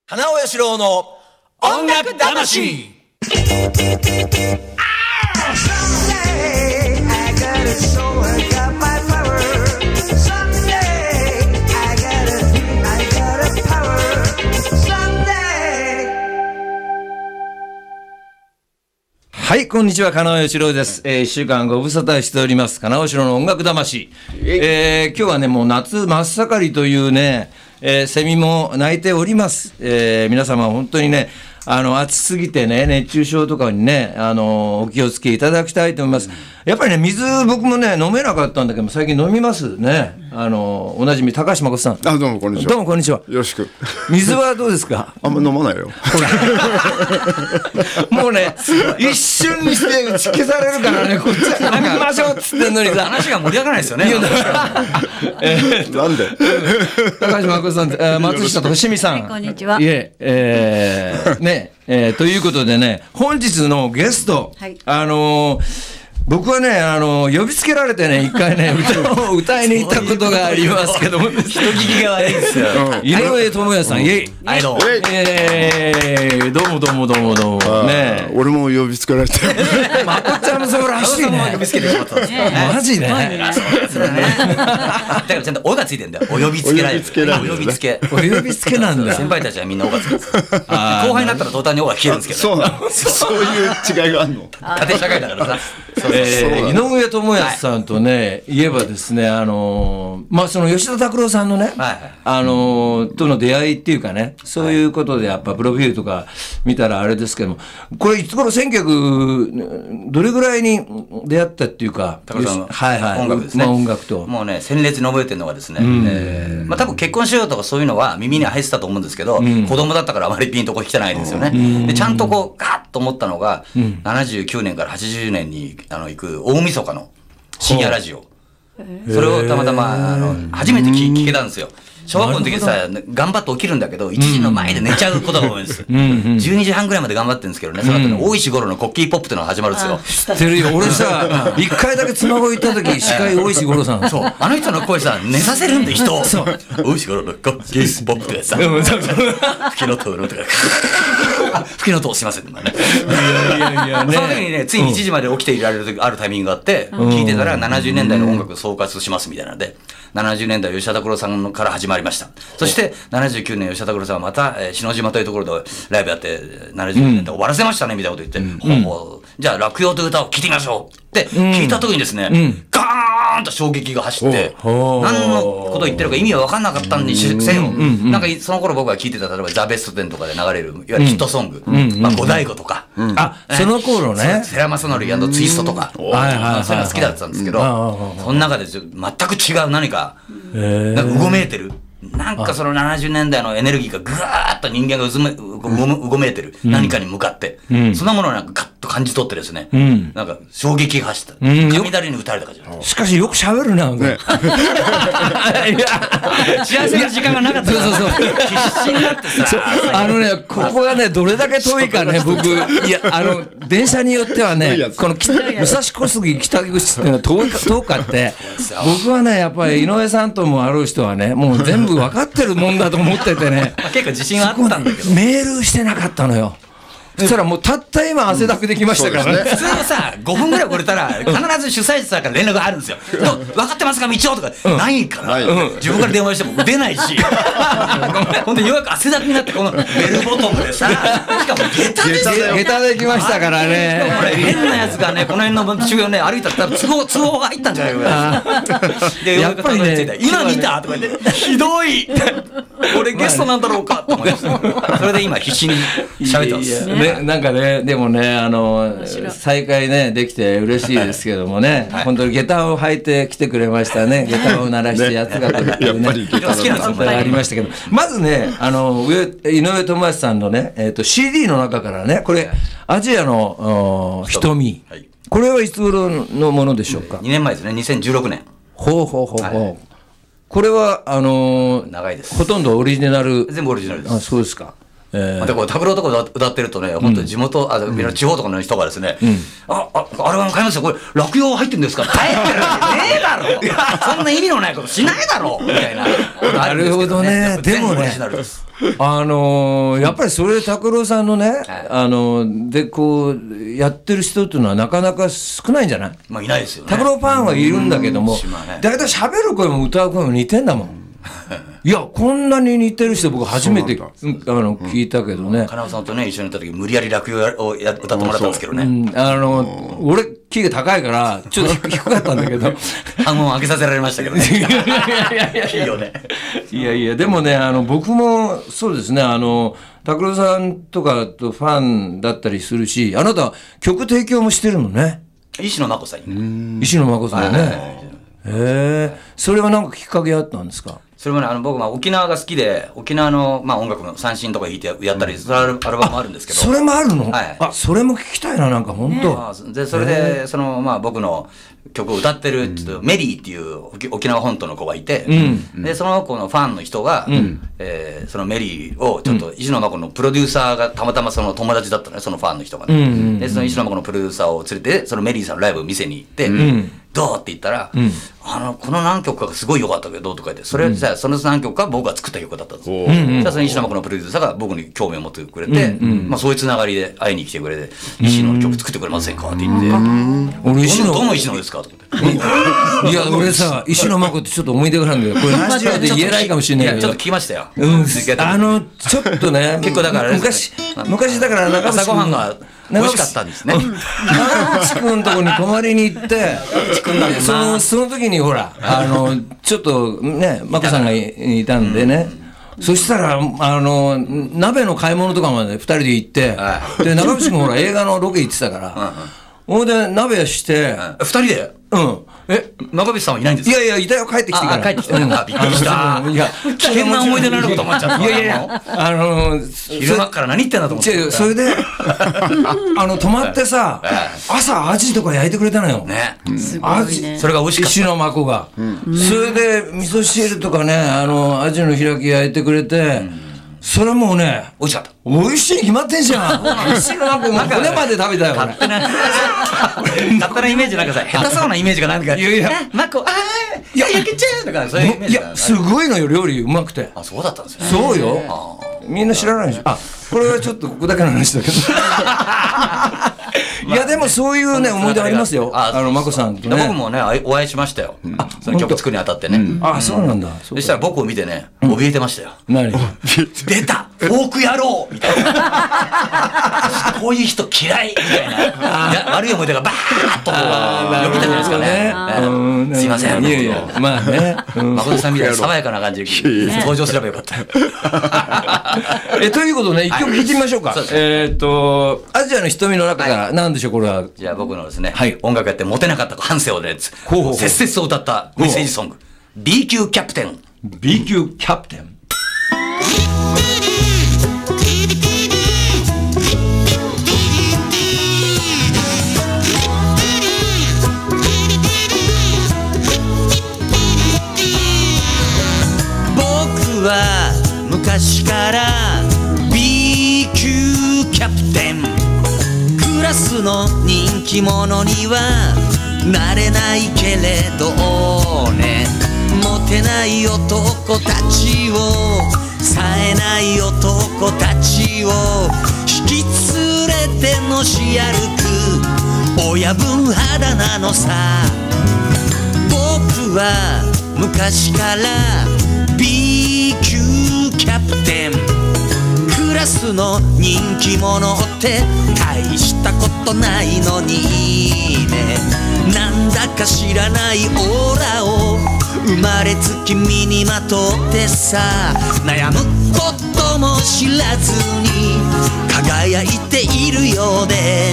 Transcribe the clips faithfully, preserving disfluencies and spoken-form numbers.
花尾義郎の音楽魂。はい、こんにちは、金尾義郎です。えー、一週間ご無沙汰しております。金尾義郎の音楽魂。えー、今日はね、もう夏真っ盛りというね、えー、セミも鳴いております。えー、皆様本当にね、あの、暑すぎてね、熱中症とかにね、あの、お気をつけいただきたいと思います。やっぱりね、水、僕もね、飲めなかったんだけど、最近飲みますね。あの、おなじみ、高橋誠さん。 あ、どうもこんにちは。 どうもこんにちは。 よろしく。 水はどうですか？ あんま飲まないよ。 ほら。もうね、一瞬にして打ち消されるからね、こっちは飲みましょうっつってんのにさ。 話が盛り上がらないですよね。 えー、なんで高橋誠さん、えー、松下と伏見さん。 はい、こんにちは。 いえ、えー、ね、えー、ということでね、本日のゲスト、はい、あのー、僕はね、あの、呼びつけられてね、一回ね、歌を歌いに行ったことがありますけども、人聞きが悪いですよ。井上智也さん、イェイ。 はい、どうも。 えー、どうもどうもどうもどうも。ね俺も呼びつけられて。 まこっちゃんもそうらしいね。 呼びつけてしまったんですね。 マジね。 だからちゃんとおがついてんだよ。お呼びつけられる。お呼びつけ。 お呼びつけなんだ。 先輩たちはみんなおがつくんです。後輩になったら途端におが消えるんですけど。 そうなの。そういう違いがあるの。 家庭社会だからさ。 えー、井上智也さんとね、言えばですね、あのー、まあ、その吉田拓郎さんのね、はい、あのー、との出会いっていうかね、そういうことでやっぱプロフィールとか見たらあれですけども、これいつ頃せんきゅうひゃくどれぐらいに出会ったっていうか、 拓郎さんのはいはい、 音楽ですね。 まあ、音楽と。 もうね、鮮烈に覚えてるのがですね、えー、まあ多分結婚しようとかそういうのは耳に入ってたと思うんですけど、うん、子供だったからあまりピンとこ来てないですよね。うん、で、ちゃんとこう、ガッと思ったのが、うん、ななじゅうきゅうねんからはちじゅうねんにあの行く大晦日の深夜ラジオ。それをたまたま、あの、初めて聞聞けたんですよ。小学校の時さ、頑張って起きるんだけど、いちじの前で寝ちゃうことが多いんです。じゅうにじはんぐらいまで頑張ってるんですけどね、その後ね、大石五郎のコッキーポップっていうのが始まるんですよ。 知ってるよ。俺さ、一回だけ妻子行った時、司会大石五郎さん。 そう。あの人の声さ、寝させるんで人を。そう。大石五郎のコッキーポップってさ、吹きの塔のとか、吹きの塔しますよ、ね。いやいやいやね。その時にね、ついにいちじまで起きていられる時、あるタイミングがあって、聞いてたらななじゅうねんだいの音楽総括しますみたいなので、ななじゅうねんだい吉田拓郎さんから始まりました。そしてななじゅうきゅうねん吉田拓郎さんはまた、えー、篠島というところでライブやってななじゅうねんだい終わらせましたねみたいなこと言って、うん、ほうほうじゃあ落葉という歌を聴いてみましょうって聞いた時にですね、うん、ガーンと衝撃が走って、何のことを言ってるか意味は分かんなかったんにせよ、なんかその頃僕が聴いてた例えばザ・ベストテンとかで流れるいわゆるヒットソング、まあ五醍醐とか、 あ、その頃ね、 世良正則&ツイストとか、そういうの好きだったんですけど、その中で全く違う何かなんかうごめいてる。なんかそのななじゅうねんだいのエネルギーがぐわーっと人間がうずめ、うごめ、うごめいてる、うん、何かに向かって、うん、そんなものをなんかガッと感じ取ってですね、うん、なんか衝撃が走った。うん、雷に打たれた感じ。 しかしよく喋るな、ね、 幸せな時間がなかった。そうそうそう。必死になってさ。 あのね、ここがね、どれだけ遠いかね、僕、いや、あの、電車によってはね、この武蔵小杉北口っていうのは遠いか、遠かって、僕はね、やっぱり井上さんともある人はね、もう全部分かってるもんだと思っててね。 結構自信はあったんだけど。 メールしてなかったのよ。そしたらもうたった今汗だくできましたからね。 普通さ、ごふんぐらい遅れたら、必ず主催者から連絡があるんですよ。分かってますか道をとか、ないから、自分から電話しても出ないし、ほんでようやく汗だくになって、このベルボトムでさ、しかも下駄ですよ。 下駄できましたからね。 これ変なやつがね、この辺の中央ね、歩いたら通報、通報が入ったんじゃないかで、やっぱりね、今見たとか言って、ひどい俺ゲストなんだろうかと思いました。それで今必死に喋ってます。 なんかね、でもね、あの、再会ね、できて嬉しいですけどもね、はい、本当に下駄を履いて来てくれましたね。下駄を鳴らしてやつが来るっていうね、 好きなんですありましたけど、まずね、あの、井上智也さんのね、えっと、シーディー の中からね、これ、アジアの瞳。はい、これはいつ頃のものでしょうか？ にねんまえですね、にせんじゅうろくねん。 ほうほうほうほう。はい、これは、あのー、 長いです。 ほとんどオリジナル。 全部オリジナルです。 あ、そうですか。 えーでこう拓郎とか歌ってるとね、本当に地元、あみんな地方とかの人がですね、ああアルバム買いましたよ、これ落葉入ってるんですか、入ってるわけねえだろ、そんな意味のないことしないだろみたいな。 なるほどね。でもね、あのー、やっぱりそれ拓郎さんのね、はい、あのー、でこうやってる人っていうのはなかなか少ないんじゃない？ まあいないですよね。 拓郎ファンはいるんだけども、だいたい喋る声も歌う声も似てんだもん。いやこんなに似てる人僕初めてあの聞いたけどね。 金尾さんとね一緒にいた時無理やり落葉をや歌ってもらったんですけどね。 うん、あの俺キーが高いからちょっと低かったんだけど半音上げさせられましたけどね。いやいやいやいやいやね。 いやいやでもねあの僕もそうですねあの拓郎さんとかとファンだったりするし、あなた曲提供もしてるのね。 石野真子さんにね。 石野真子さんね。へえ。それはなんかきっかけあったんですか？ それもね、あの僕、まあ、沖縄が好きで、沖縄の、まあ、音楽の三振とか弾いてやったり、それアルバムもあるんですけど。 それもあるの？ はい。 あ、それも聞きたいな、なんか本当。 ね、で、それで、その、まあ、僕の曲を歌ってる、ちょっとメリーっていう沖沖縄本島の子がいて、うん、で、その子のファンの人が、うん、えー、そのメリーを、ちょっと、石野真子のプロデューサーがたまたまその友達だったのね、そのファンの人がね。うんうんうん、で、その石野真子のプロデューサーを連れて、そのメリーさんのライブを見せに行って、うん、どうって言ったら、うん、あの、この何曲かがすごい良かったけど、とか言って、それ、じゃあ、その何曲か僕が作った曲だったんですよ。うん、じゃあ、その石野真子のプロデューサーが僕に興味を持ってくれて、うんうん、まあ、そういうつながりで会いに来てくれて、石野の曲作ってくれませんかって言って、俺石野、どの石野ですかとか言って。 いや、俺さ、石野真子ってちょっと思い出があるんだよ。これ、ラジオで言えないかもしれないけど。 ちょっと聞きましたよ。 うん、あの、ちょっとね、 結構だから、 昔、昔だから中朝ごはんが美味しかったんですね。 長渕君のとこに泊まりに行って、その、その時にほら、あの、ちょっとね、真子さんがいたんでね、そしたら、あの、鍋の買い物とかまで二人で行って、で、長渕君ほら映画のロケ行ってたから、ほんで鍋して、 二人でうん。 え、長渕さんはいないんですか？ いやいや、いたよ、帰ってきてから。 帰ってきてから。びっくりした。いや、危険な思い出のあること思っちゃった。 いやいや、あの、 昼間から何言ってんだと思って。 それで、あの、泊まってさ、朝アジとか焼いてくれたのよ。 ね。 アジ。 それが美味しかった。 石野真子が。それで、味噌汁とかね、あの、アジの開き焼いてくれて、それもうね、 美味しかった。 美味しいに決まってんじゃん。石野真子も骨まで食べたよ。 勝手な、勝手なイメージなんかさ、下手そうなイメージがなんか、いやいや、真子、あー、いや、焼けちゃうとか、そういうイメージ。 いや、すごいのよ、料理うまくて。 あ、そうだったんですね。 そうよ。みんな知らないでしょ。あ、これはちょっとここだけの話だけど。いやでもそういうね思い出ありますよ。あの真子さんとね。 僕もねお会いしましたよ。その曲作るにあたってね。 あ、そうなんだ。 そしたら僕を見てね怯えてましたよ。 何？ 出たフォーク野郎みたいな。こういう人嫌いみたいな。悪い思い出がバーッとよぎったじゃないですかね。すいません。 いやいやまあね。 誠さんみたいな爽やかな感じで登場すればよかった。 えということでね一曲聴いてみましょうか。えっとアジアの瞳の中から何でしょうこれは。 じゃあ僕のですね音楽やってモテなかった半生をね切々と歌ったメッセージソング B 級キャプテン。 B 級キャプテン。 僕は昔から B 級キャプテン。クラスの人気者にはなれないけれどね。モテない男たちを冴えない男たちを引き連れてのし歩く親分肌なのさ。僕は昔から B 級キャプテン。クラスの人気者って大したことないのにね。なんだか知らないオーラを生まれつき身にまとってさ。悩むことも知らずに輝いているようで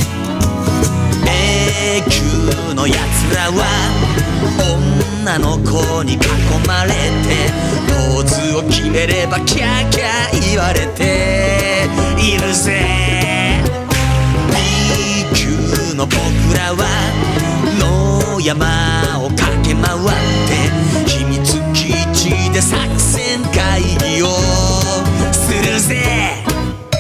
A 級のやつらは女の子に囲まれてポーズを決めればキャーキャー言われているぜ。 B 級の僕らは野山を駆け回って秘密基地で作戦会議をするぜ。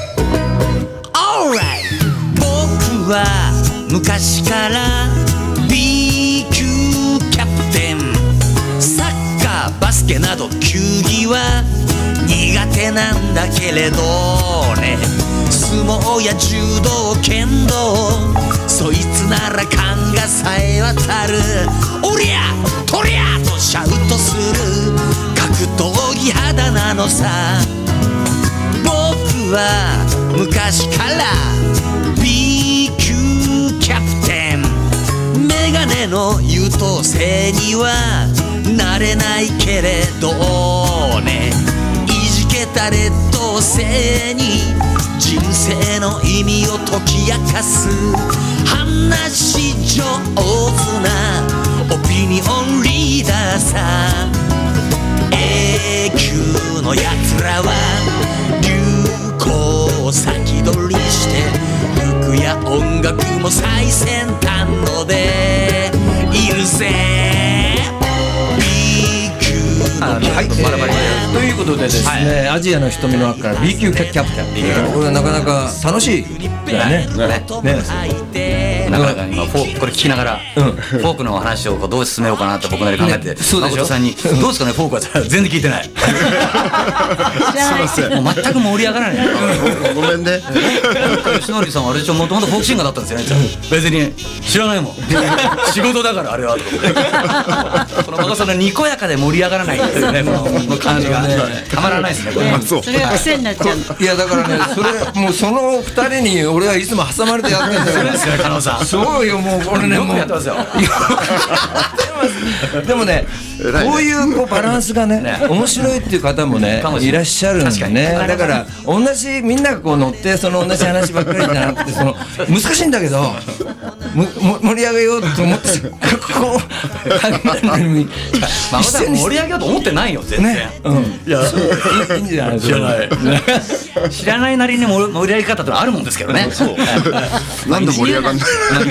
昔から ビー 級キャプテン、サッカーバスケなど球技は苦手なんだけれどね、相撲や柔道剣道そいつなら勘がさえ渡る、おりゃとりゃとシャウトする格闘技肌なのさ。僕は昔から ビー 級キャプテン、メガネの優等生にはなれないけれどね、いじけた劣等生に人生の意味を解き明かす話し上手なオピニオンリーダーさ。 A 級のやつらは流行を先取りして服や音楽も最先端のでいるぜ。 B 級のはい、えーということでですね、アジアの瞳の中から ビー 級キャプテン、これはなかなか楽しいだよね。ね、 なかなか今フォークこれ聞きながら、フォークの話をこうどう進めようかなって僕なり考えて、誠さんにどうですかねフォークは全然聞いてない。 すいません。 もう全く盛り上がらない。 ごめんね。 吉典さんはあれでしょ、もともとフォークシンガーだったんですよね。別に知らないもん。仕事だからあれはとか思って。このバカさんのにこやかで盛り上がらないっていうね、この感じがたまらないですね。これそう。 それが癖になっちゃう。 いやだからね、それもうそのふたりに俺はいつも挟まれてやってるんだよ。 そうですよ、加納さん。 そうよ、もうこれね、 よくもうやってますよ。 でもね、こういうこうバランスがね、面白いっていう方もねいらっしゃるんでね。だから同じみんながこう乗ってその同じ話ばっかりじゃなくて、その難しいんだけどむ盛り上げようと思ってこう考えるのに孫さん盛り上げようと思ってないよ全然。 ね、うん、いやいいんじゃない。 知らない知らないなりに盛り上げ方ってのあるもんですけどね。そう。 なんで盛り上がんない。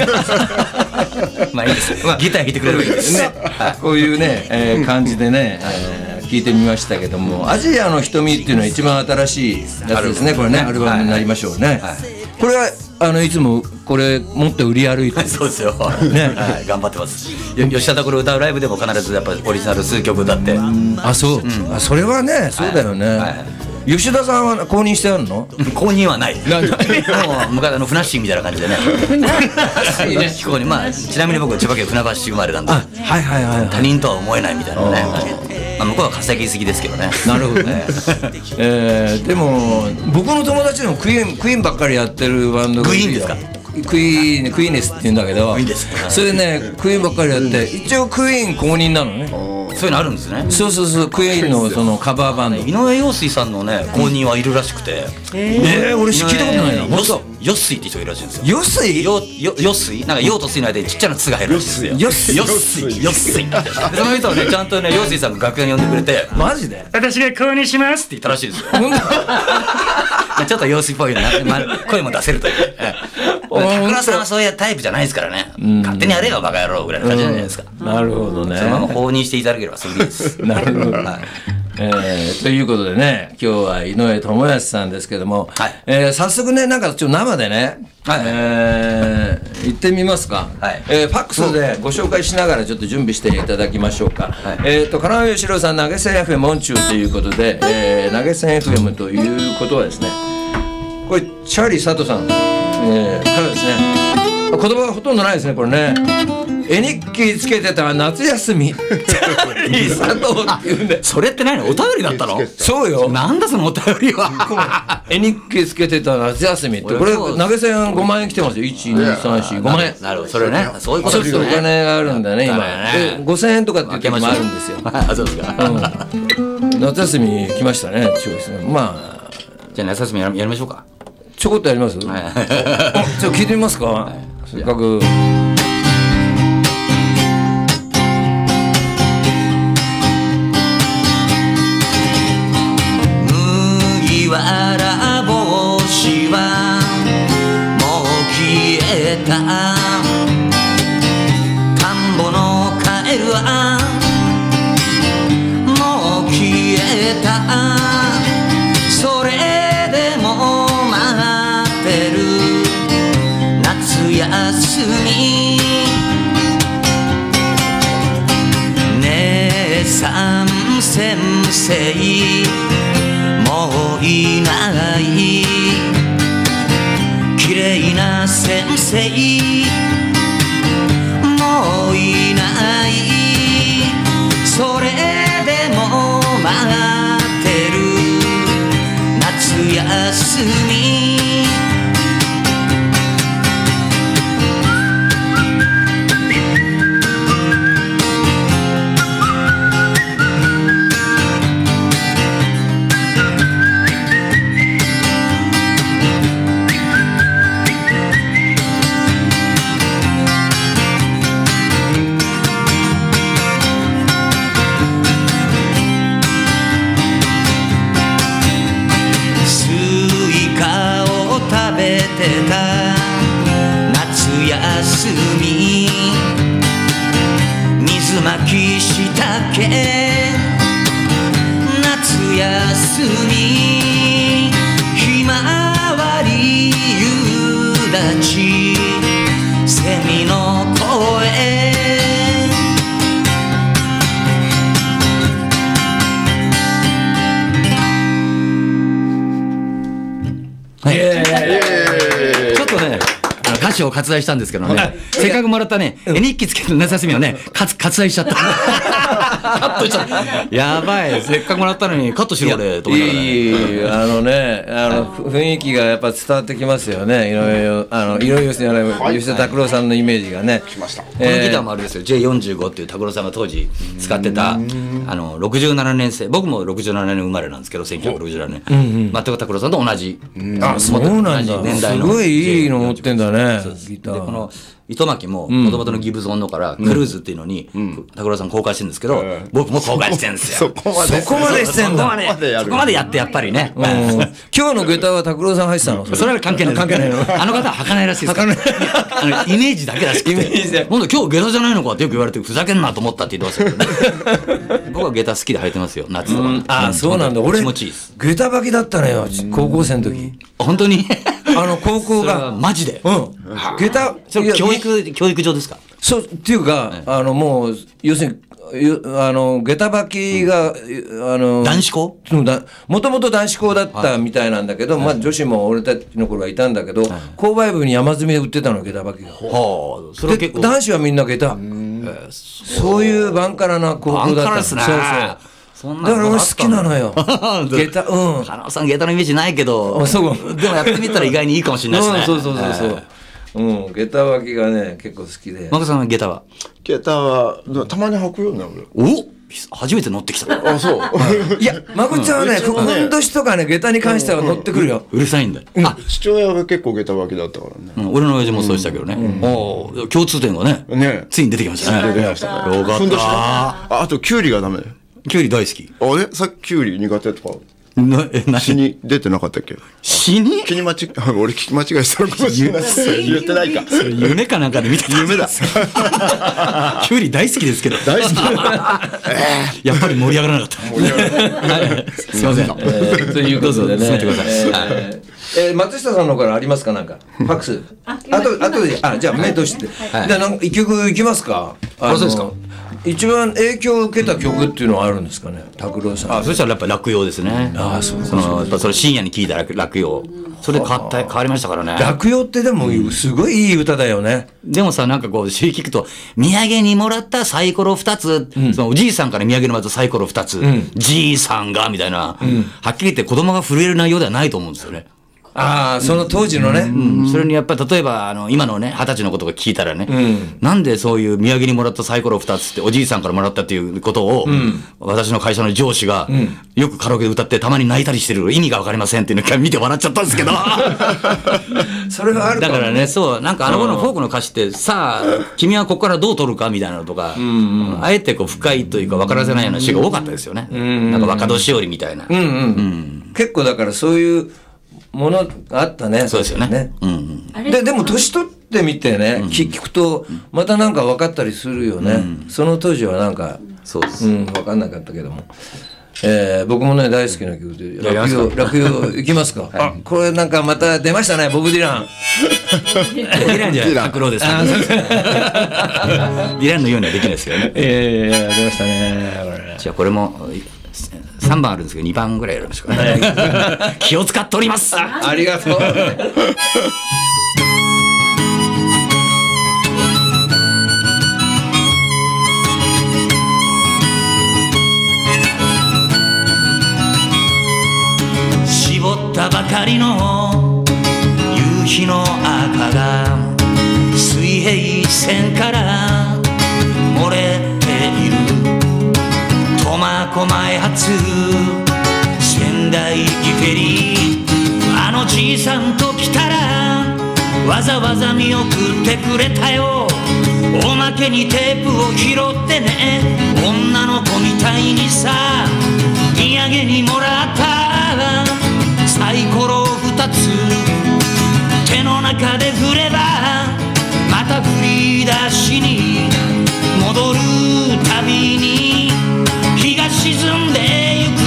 まあいいです。ギター弾いてくれればいいですね。 こういうね、えー、感じでね、えー、聞いてみましたけども、アジアの瞳っていうのは一番新しいやつですね。これね、アルバムになりましょうね。これはあのいつもこれ持って売り歩いてる。 そうですよ。ね、頑張ってます。吉田拓郎歌うライブでも必ずやっぱりオリジナル数曲歌って。 あ、そう。あ、それはね、そうだよね。吉田さんは公認してあるの？ 公認はない。もう昔のフナッシングみたいな感じでね。非公認。まあちなみに僕千葉県船橋市生まれなんで。はいはいはい。 他人とは思えないみたいなね。まあ向こうは稼ぎすぎですけどね。 なるほどね。えー、でも僕の友達でもクイーンクイーンばっかりやってるバンドがいるよ。クイーンですか？クイーン、クイーネスって言うんだけど、それでねクイーンばっかりやって一応クイーン公認なのね。 そういうのあるんですね。 そうそうそう、クイーンのそのカバーバンド。 井上陽水さんのね公認はいるらしくて。 ええ、俺聞いたことないな。 ヨッスイって人がいるらしいんですよ。 ヨッスイ？ ヨッスイ？なんかヨとスイの間にちっちゃなツが入るらしいですよ。ヨッスイ。ヨッスイ。ヨッスイ。その人はねちゃんとね陽水さんが楽屋に呼んでくれて、 マジで？ 私が公認しますって言ったらしいですよ。ちょっと陽水っぽいな、声も出せるという。拓郎さんはそういうタイプじゃないですからね。勝手にやれよバカ野郎ぐらいの感じじゃないですか。 なるほどね。 そのまま公認していただければそれでいいです。 なるほど。えー、ということでね、今日は井上智康さんですけども、はい、えー、早速ね、なんかちょっと生でね、はい、えー、行ってみますか。はい、えー、ファックスでご紹介しながらちょっと準備していただきましょうか。はい、えっと、金尾義郎さん、投げ銭 エフエム オンチューということで、えー、投げ銭 エフエム ということはですね、これ、チャーリー佐藤さん、えー、からですね、言葉がほとんどないですね、これね。絵日記つけてた夏休み。チャーリー佐藤っていうんで。 それって何？お便りだったの？ そうよ。 なんだそのお便りは。 絵日記つけてた夏休みって、これ投げ銭ごまんえん来てますよ。いち、に、さん、し、ごまんえん。 なるほど、それね。そういうことですよね。ちょっとお金があるんだね、今。 でごせんえんとかっていう時もあるんですよ。 あ、そうですか。 夏休み来ましたね、そうですね。まあ。 じゃあ夏休みやりましょうか。 ちょこっとやります？ちょっと聞いてみますか。せっかく。 麦わら帽子はもう消えた、田んぼのカエルはもう消えた、それでも待ってる夏休み姉さん先生もういない綺麗な先生もういないそれでも待ってる夏休み夏休み水まきしたけ夏休みひまわり夕立セミの声ちょっとね歌詞を割愛したんですけどね、せっかくもらったね、絵日記つけて夏休みをね、割愛しちゃった。カットしちゃった。やばい、せっかくもらったのにカットしろ俺と思いながらね。 いいあのね、あの雰囲気がやっぱ伝わってきますよね。いろいろあのいろいろ吉田拓郎さんのイメージがね。 来ました。 このギターもあれですよ、ジェイよんじゅうご っていう拓郎さんが当時使ってたあのろくじゅうななねん生、僕もろくじゅうななねん生まれなんですけど、せんきゅうひゃくろくじゅうななねん、全く拓郎さんと同じ、 あ、そうなんだ。 年代のすごいいいの持ってんだね。ギター。 でこの糸巻きももともとのギブソンのからクルーズっていうのに拓郎さん公開してるんですけど、僕も公開してるんですよ。 そこまでそこまでしてんだ。 そこまでそこまでやってやっぱりね。 今日の下駄は拓郎さん入ってたの？ それは関係ない。関係ないの。あの方は履かないらしいです。履かない。あのイメージだけらしくて。イメージで。今度今日下駄じゃないのかってよく言われてふざけんなと思ったって言ってましたけどね。僕は下駄好きで履いてますよ夏とか。 ああそうなんだ。俺気持ちいいです。 下駄履きだったのよ高校生の時。 本当に？ あの高校がマジで。 うん。下駄教育教育上ですか？ そうっていうかあのもう要するにあの下駄履きが、あの男子校もともと男子校だったみたいなんだけど、まあ、女子も俺たちの頃はいたんだけど、購買部に山積みで売ってたの下駄履きが、はあ、それは結構男子はみんな下駄、そういうバンカラな高校だった。 バンカラですね。 そうそうだから俺好きなのよ下駄。うん、 花尾さん下駄のイメージないけどでもやってみたら意外にいいかもしれないですね。 そうそうそうそう、うん、下駄履きがね結構好きで。 マコさんは下駄は下駄はたまに履くようになる。 お初めて乗ってきた。 あ、そう。 いや、まこちゃんはね、ふんどしとかね、下駄に関しては乗ってくるよ。 うるさいんだよ。 あ、父親が結構下駄履きだったからね。 俺の親父もそうしたけどね。おお、共通点がね、ついに出てきましたね。 出てきましたね。 よかった。 あ、あとキュウリがダメだよ。 キュウリ大好き。 あれさっきキュウリ苦手とか。 なえ何死に出てなかったっけ？ 死に？ 気に間違俺聞き間違いしたのかもしれない。言ってないか。 それ夢かなんかで見た。 夢だ。 キュウリ大好きですけど。 大好き。 やっぱり盛り上がらなかった。盛り上がらなかった。すみません。 ということでね。 進めてください。え松下さんのからありますかなんかファックス。あとあとであじゃあ目として。じゃあなんか一曲いきますか。 あそうですか。 一番影響を受けた曲っていうのはあるんですかね、拓郎さん。 あ、そしたらやっぱ落葉ですね。 あ、そうそのやっぱそれ深夜に聞いた落葉。それで変わった変わりましたからね。 落葉ってでもすごいいい歌だよね。 でもさなんかこう詩聞くと土産にもらったサイコロ二つ、そのおじいさんから土産にもらったサイコロ二つ、じいさんがみたいな、はっきり言って子供が震える内容ではないと思うんですよね。 ああ、その当時のね、 うん、それにやっぱり例えばあの今のね二十歳のことが聞いたらね、うん、なんでそういう土産にもらったサイコロふたつっておじいさんからもらったっていうことを、うん、私の会社の上司が、うん、よくカラオケで歌ってたまに泣いたりしてる意味が分かりませんっていうのを見て笑っちゃったんですけどそれはあるかも、ね、 だからね、そうなんかあの頃のフォークの歌詞ってさあ君はここからどう取るかみたいなのとか、うんうん、あえてこう深いというか分からせないような詩が多かったですよね、うんうん、なんか若年寄りみたいな、うんうんうん、 結構だからそういうものがあったね。 そうですよね。ね、うんうん、ででも年取ってみてね、うん、聞くとまたなんか分かったりするよね。うん、その当時はなんか、 そうです。 うん、分かんなかったけども。 えー、僕もね大好きな曲で落葉落葉いきますか。あ、これなんかまた出ましたね、ボブ・ディラン。 ディランじゃ拓郎です。ディランのようにはできないですけどね。 いやいやいや、出ましたねこれ。 じゃあこれもさんばんあるんですけどにばんぐらいやりましょうかね。気を使っております。 ありがとう。 絞ったばかりの夕日の赤が水平線から漏れている。苫小牧発仙台駅フェリー、あのじいさんと来たらわざわざ見送ってくれたよ。おまけにテープを拾ってね、女の子みたいにさ土産にもらったサイコロふたつ手の中で振ればまた振り出しに戻るたびに日が沈んでゆく。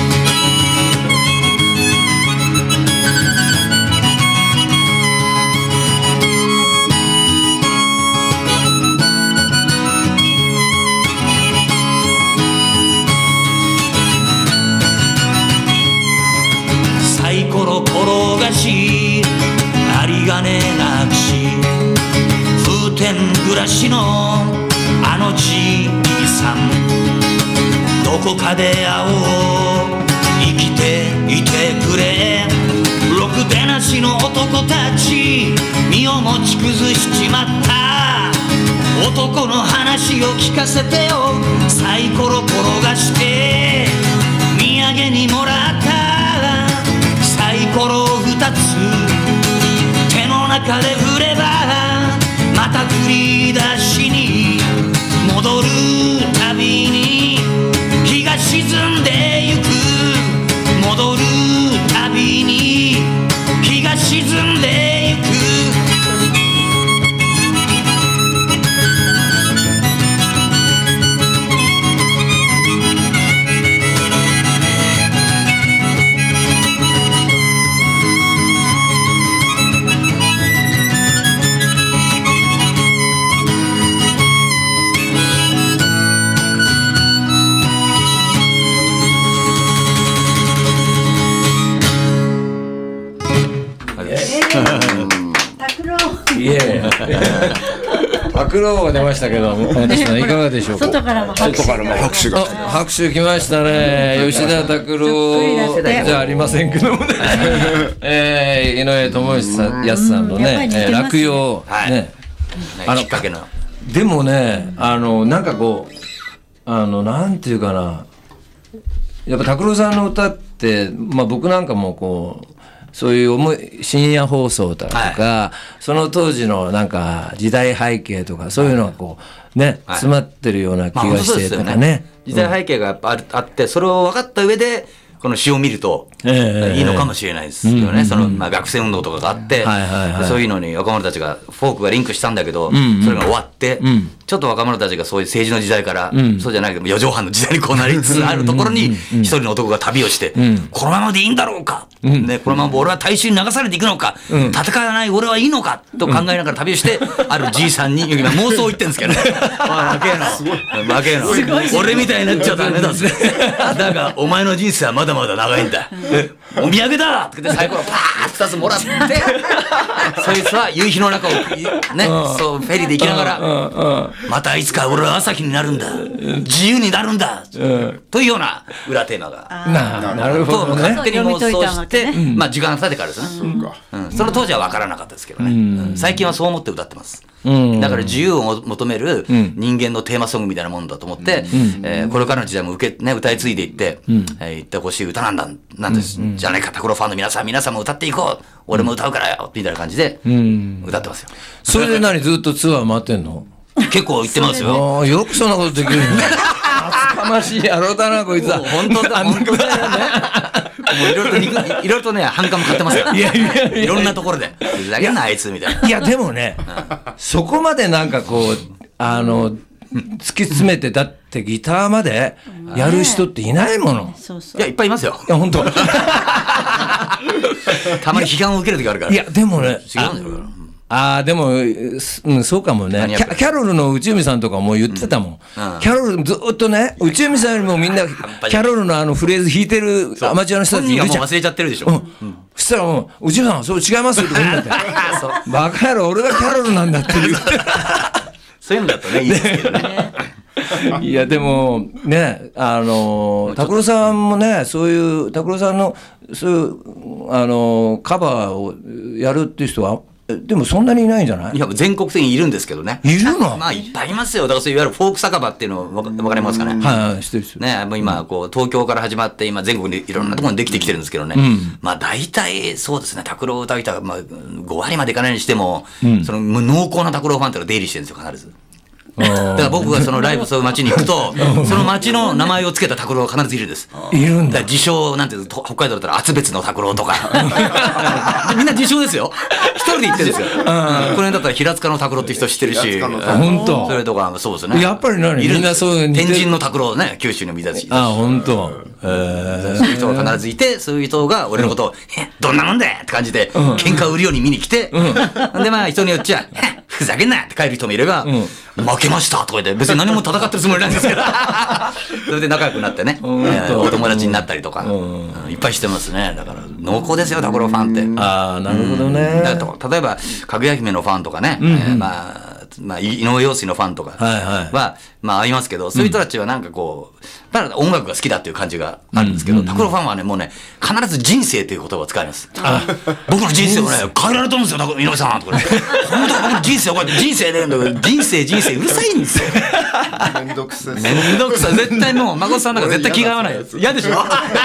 サイコロ転がし有り金なくし風天暮らしのあのじいさん、どこかで会おう生きていてくれ。ろくでなしの男たち身を持ち崩しちまった男の話を聞かせてよ。サイコロ転がして土産にもらったサイコロふたつ手の中で振ればまた振り出しに戻るたびに日が沈んでゆく。戻るたびに日が沈んでゆく。 いえ、拓郎が出ましたけど、私さんいかがでしょうか。 外からも拍手が。 拍手が。 拍手来ましたね。吉田拓郎じゃありませんけどもね。えー、井上智義さん、やすさんのね、えー、落葉ね。 あのきっかけの。 でもね、あのなんかこう、あのなんていうかな、やっぱ拓郎さんの歌って、まあ僕なんかもこう。そういう思い深夜放送だとか、はい、その当時のなんか時代背景とかそういうのがこうね、はい、詰まってるような気がしてとかね、まあね、 時代背景がやっぱ あ, る、うん、あってそれを分かった上でこの詩を見るといいのかもしれないですよね、えー、そのまあ学生運動とかがあって、はいはいはい、そういうのに若者たちがフォークがリンクしたんだけど、うんうん、それが終わって、うん、ちょっと若者たちがそういう政治の時代から、うん、そうじゃないけど四畳半の時代にこうなりつつあるところに一人の男が旅をして、うん、このままでいいんだろうか、うんね、このまま俺は大衆に流されていくのか、うん、戦わない俺はいいのかと考えながら旅をして、うん、あるじいさんに今妄想を言ってるんですけどね負けえの負けえの俺みたいになっちゃダメだぜだがお前の人生はまだまだ長いんだお土産だって言ってサイコロパーッとふたつもらってそいつは夕日の中をね、そうフェリーで行きながらまたいつか俺は朝日になるんだ自由になるんだというような裏テーマがな, なるほどね勝手に妄想して、ね、まあ時間が経ってからですね、うんうん、その当時は分からなかったですけどね、うん、最近はそう思って歌ってます、うん、だから自由を求める人間のテーマソングみたいなもんだと思って、うんえー、これからの時代も受け、ね、歌い継いでいって、うんえー、言ってほしい歌なんだなんです、うん、じゃないか拓郎ファンの皆さん皆さんも歌っていこう俺も歌うからよみたいな感じで歌ってますよ、 うん、それで何ずっとツアー回ってんの結構行ってますよ。 よくそんなことできるね厚かましい野郎だなこいつは。 本当だ本当だよねもういろいろといろいろとね反感も買ってますからいやいやいやいろんなところでふざけんなあいつみたいな。 いやでもね、うん、そこまでなんかこうあの突き詰めてだっってギターまでやる人っていないもの。 そうそう。 いや、いっぱいいますよ。 いや本当。 たまに批判を受ける時あるから。 いやでもね、 違うんだよ。 ああでも、うん、そうかもね。キャ、キャロルの内海さんとかも言ってたもん。うんうん、キャロルずっとね、内海さんよりもみんなキャロルのあのフレーズ弾いてるアマチュアの人たちいるじゃん。 忘れちゃってるでしょ。うんうん、 そしたらもう内海さんそう違いますよって言うんだって。バカ野郎俺がキャロルなんだって言って。 そういうんだとねいいですけどね。 いやでもね、あの拓郎さんもね、そういう拓郎さんのそういうあのカバーをやるっていう人はでもそんなにいないんじゃない？ いや全国的にいるんですけどね。 いるの？ まあいっぱいいますよ。だからそういわゆるフォーク酒場っていうのわかわかりますかね。 はいはい、知ってる知ってる。 ね、もう今こう東京から始まって今全国でいろんなところにできてきてるんですけどね。うん、まあ大体そうですね。拓郎を歌う人はまあご割までいかないにしても、うん、その濃厚な拓郎ファンっていうのが出入りしてるんですよ必ず。だから僕がそのライブそういう街に行くとその街の名前を付けた拓郎が必ずいるんです。 いるんだ。 だから自称なんていう北海道だったら厚別の拓郎とかみんな自称ですよ。一人で言ってるんですよ。この辺だったら平塚の拓郎って人知ってるし、 本当。 それとかそうですね。 やっぱり何？ みんなそういう天神の拓郎ね、九州の見たし。 あ本当。 そういう人が必ずいて、そういう人が俺のことをえどんなもんだって感じで喧嘩を売るように見に来て、でまあ人によっちゃふざけんなって帰る人もいれば、負けましたとか言って別に何も戦ってるつもりなんですけどそれで仲良くなってね、お友達になったりとかいっぱいしてますね。だから濃厚ですよ拓郎ファンって。 ああなるほどね。 例えばかぐや姫のファンとかね、まあまあ、井上陽水のファンとかは、はいはい、まあ、ありますけど、そういう人たちはなんかこう、ただ音楽が好きだっていう感じがあるんですけど、拓郎ファンはね、もうね、必ず人生という言葉を使います。僕の人生をね、変えられたんですよ、井上さんとかね。本当は僕の人生をこうやって人生で、人生、人生、うるさいんですよ。 めんどくさい。 めんどくさい。絶対もう、孫さんなんか絶対気が合わないやつ。嫌でしょ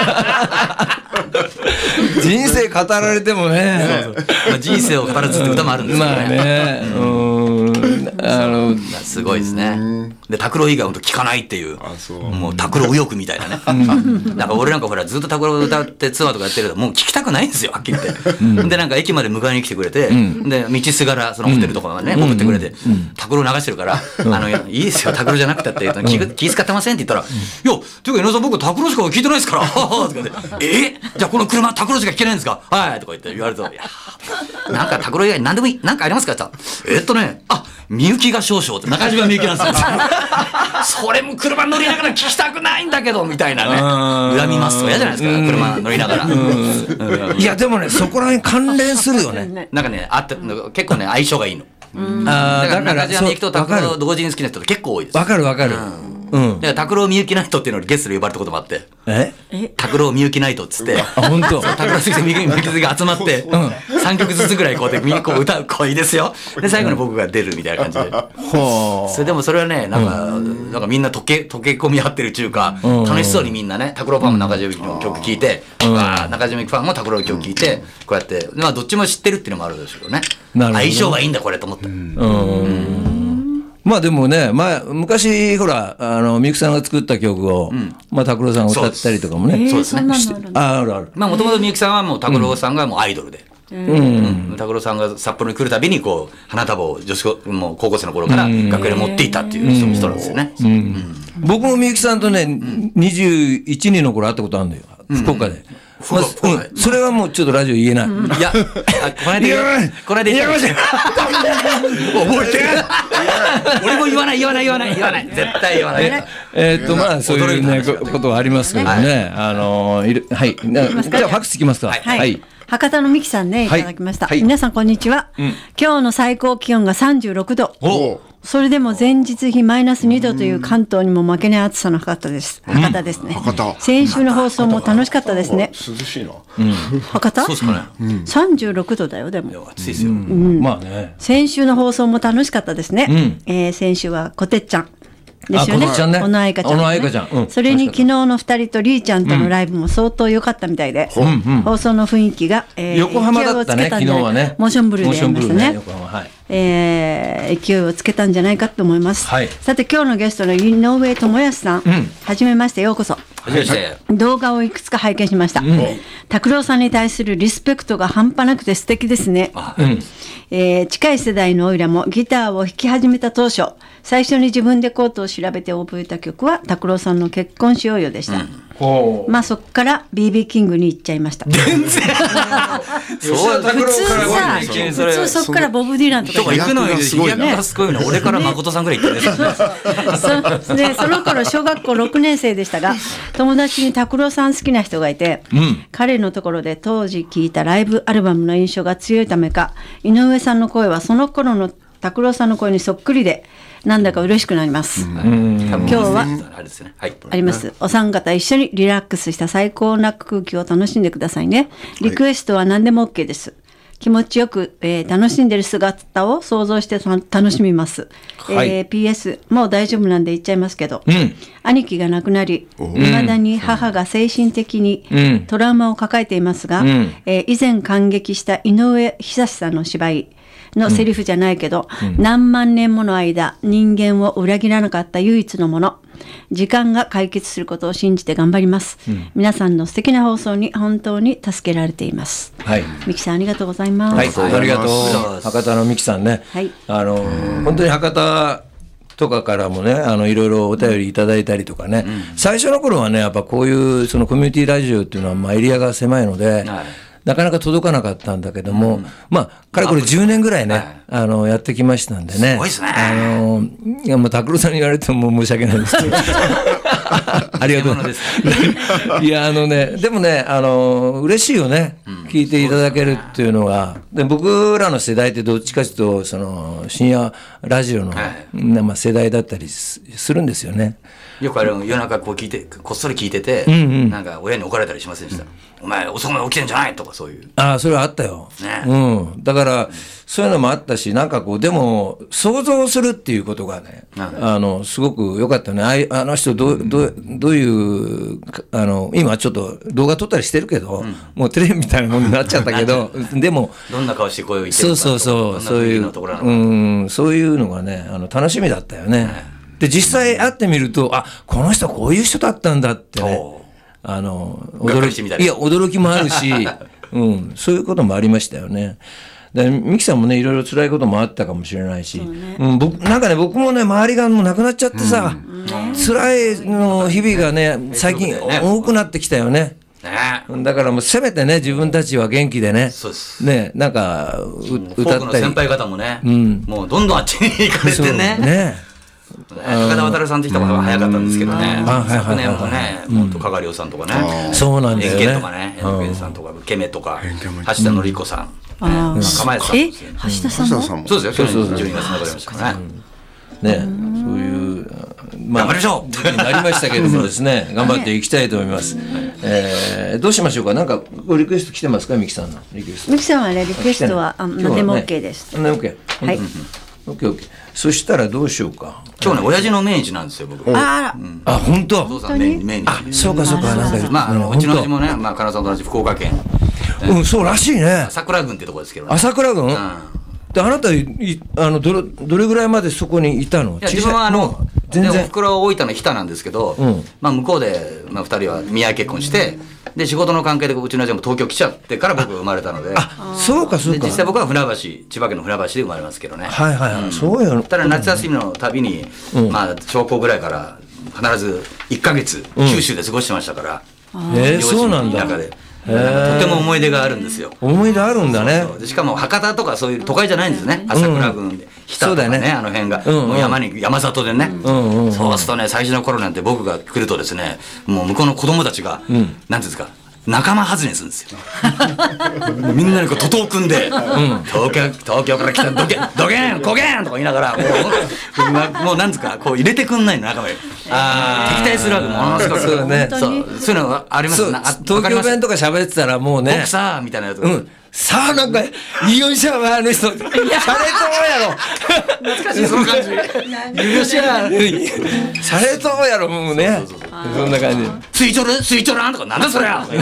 人生語られてもね。 そうそうまあ、人生を語らずって歌もあるんですけどね。 まあね。うんあのすごいですね。で拓郎以外は聞かないっていう、もう拓郎右翼みたいなね。なんか俺なんかほらずっと拓郎歌ってツアーとかやってるともう聞きたくないんですよはっきり言って。でなんか駅まで迎えに来てくれて、で道すがらそのホテルとかまでね送ってくれて、拓郎流してるからあのいいですよ拓郎じゃなくたって気気遣ってませんって言ったら、いやというか井上さん僕拓郎しか聞いてないですからとか言って、えじゃあこの車拓郎しか聞けないんですかはいとか言って言われると、いやなんか拓郎以外何でもいいなんかありますかって言ったら、えっとねあみゆきが少々って中島みゆきなんですよそれも車乗りながら聞きたくないんだけどみたいなね、恨みますと嫌じゃないですか車乗りながら。 いやでもねそこら辺関連するよね。 なんかねあって結構ね相性がいいの。だから中島みゆきと拓郎同時に好きな人って結構多いです。 わかるわかる。 拓郎みゆきナイトっていうのにゲストで呼ばれたこともあって、 え拓郎みゆきナイトっつって、 あ本当。 拓郎好きでみゆき好きが集まってさんきょくずつぐらいこうやってみゆきを歌う声ですよ。で最後に僕が出るみたいな感じで。それでもそれはねなんかなんかみんな溶け溶け込み合ってるっていうか、楽しそうにみんなね拓郎ファンも中島みゆきの曲聴いて、中島みゆきファンも拓郎の曲聴いてこうやってまあどっちも知ってるっていうのもあるでしょうね。相性がいいんだこれと思って。 まあでもね、まあ、昔ほらあのみゆきさんが作った曲を、うん、まあ拓郎さんが歌ったりとかもね。 そうですね。 ああるある。 まあもともとみゆきさんはもう拓郎さんがもうアイドルで、拓郎さんが札幌に来るたびにこう花束を女子高もう高校生の頃から楽屋で持っていたっていう人なんですよね。 僕もみゆきさんとねにじゅういち、にの頃会ったことあるんだよ福岡で。まあ、うん、それはもうちょっとラジオ言えない。うん、いや、この間言えこの間言えました。覚えてる。俺も言わない言わない言わない言わない絶対言わない。えっとまあそういうねことはありますけどね。あのはい。じゃあファックスいきますか。はい。 博多のみきさんねいただきました。皆さんこんにちは。今日の最高気温がさんじゅうろくど。それでも前日比マイナスにどという関東にも負けない暑さの博多です。博多ですね。先週の放送も楽しかったですね。 涼しいな。 博多？ そうですかね。 さんじゅうろくどだよでも。 暑いですよ。 まあね。 先週の放送も楽しかったですね。え先週はこてっちゃん。ですよね。小野愛香ちゃん。小野愛香ちゃん。それに昨日の二人とりーちゃんとのライブも相当良かったみたいで、放送の雰囲気が横浜だったね昨日はね。 モーションブルーでやりましたね。え勢いをつけたんじゃないかと思います。さて今日のゲストの井上智康さん、はじめましてようこそ。 動画をいくつか拝見しました。拓郎さんに対するリスペクトが半端なくて素敵ですね。えー、近い世代のオイラもギターを弾き始めた当初、最初に自分でコードを調べて覚えた曲は拓郎さんの結婚しようよでした。うん、まあそこから ビービー キングに行っちゃいました。全然そう普通さ、普通そこからボブ・ディランとか行くのにすごいな。すごいな。俺から誠さんぐらい行ってね。そでその頃小学校ろくねん生でしたが、友達に拓郎さん好きな人がいて、うん、彼のところで当時聴いたライブアルバムの印象が強いためか、井上さんの声はその頃の拓郎さんの声にそっくりで、なんだか嬉しくなります。今日はあります。お三方一緒にリラックスした最高な空気を楽しんでくださいね。リクエストは何でも OK です。気持ちよく、えー、楽しんでる姿を想像して楽しみます。はい、えー、ピーエス もう大丈夫なんで言っちゃいますけど、うん、兄貴が亡くなり、いまだに母が精神的にトラウマを抱えていますが、うん、えー、以前感激した井上久志さんの芝居のセリフじゃないけど、うん、何万年もの間人間を裏切らなかった唯一のもの、時間が解決することを信じて頑張ります、うん、皆さんの素敵な放送に本当に助けられています。はい、ミキさんありがとうございます。 はい、ありがとう。博多のミキさんね、はい、あの本当に博多とかからもね、あのいろいろお便りいただいたりとかね、うん、最初の頃はね、やっぱこういうそのコミュニティラジオっていうのはまあエリアが狭いので、はい、なかなか届かなかったんだけども、うん、まあかれこれじゅうねんぐらいね、はい、あのやってきましたんでね。 すごいですね。 あのいやもう拓郎さんに言われてももう申し訳ないですけどありがとうございますいやあのね、でもね、あの嬉しいよね、うん、聞いていただけるっていうのが。で僕らの世代ってどっちかというとその深夜ラジオの、はい、まあ、世代だったりするんですよね。 よくあれ夜中こう聞いてこっそり聞いてて、うんうん、なんか親に怒られたりしませんでした、うん、お前遅くまで起きてんじゃないとか、そういう。 ああ、それはあったよ、ね、うん、だから、うん、そういうのもあったし、なんかこうでも想像するっていうことがね、うん、あのすごく良かったね。あ, あの人どう、どう、どういうあの今ちょっと動画撮ったりしてるけど、うん、もうテレビみたいなものになっちゃったけどでもどんな顔して声を言ってるのか、 そうそうそう、そういう、うん、そういうのがね、あの楽しみだったよね、うん。で実際会ってみると、あ、この人こういう人だったんだってね、あの驚き、いや驚きもあるし、うん、そういうこともありましたよね。でミキさんもね、いろいろ辛いこともあったかもしれないし、ね、うん、僕なんかね、僕もね、周りがもうなくなっちゃってさ、うん、辛いの日々がね、最近多くなってきたよね。ね、だからもうせめてね、自分たちは元気でね、そうです、ね、なんかう歌ったり、フォークの先輩方もね、うん、もうどんどんあっちに行かれてね。ね、高田渡さんって人が早かったんですけどね、昨年もね、もっと加賀亮さんとかね、 そうなんだよね、 エンケンとかね、エンケンさんとか、ケメとか、橋田紀子さん、釜谷さん、 え、橋田さんもそうですよ、去年じゅうにがつに亡くなりましたからね。 ね、そういう、まあ、 頑張りましょう時期になりましたけれどもですね、頑張っていきたいと思います。えー、どうしましょうか。なんかごリクエスト来てますか、ミキさんのリクエスト。 ミキさんはね、リクエストは何でも OK です。 何でも OK。はい。オッケーオッケー。そしたらどうしようか。 今日ね、親父の命日なんですよ、僕。 ああ、本当。 お父さん命日。 あ、そうかそうか、なんか。 まあ、うちの親父もね、まあ、金沢と同じ福岡県。 うん、そうらしいね。 朝倉郡ってとこですけど。 朝倉郡。で、あなたいあのどれどれぐらいまでそこにいたの？ いや、自分はあの全然。おふくろは大分の日田なんですけど、うん、まあ向こうでまあ二人は見合い結婚して、で仕事の関係でうちの親父も東京来ちゃってから僕生まれたので、 あ、そうかそうか。 実際僕は船橋、千葉県の船橋で生まれますけどね。 はいはいはい。うん、そうよ。 ただ夏休みのたびに、うん、まあ小学校ぐらいから必ずいっかげつ九州で過ごしてましたから。 うん、えー、そうなんだ。 中で。とても思い出があるんですよ。 思い出あるんだね。 そうそうでしかも博多とかそういう都会じゃないんですね。朝倉郡で日田とかね、ね、あの辺が、うんうん、もう山に山里でね、うんうんうん、そうするとね、最初の頃なんて僕が来るとですね、もう向こうの子供たちが、うん、なんていうんですか、仲間外れするんですよみんなにこう徒党組んで、うん、東京東京から来たドケンドケンコケンとか言いながら、もうもうなんですか、こう入れてくんないの、仲間に。あ敵対するわけものすごくそうね、そうそういうのあります。 東京弁とか喋ってたらもうね、 僕さみたいなやつ、 うん、さあなんかいいよいしょあの人シャレとやろ懐かしいその感じよっしゃシャレとやろもうね、そんな感じ。 スイチョルスイチョランとかなんだそれや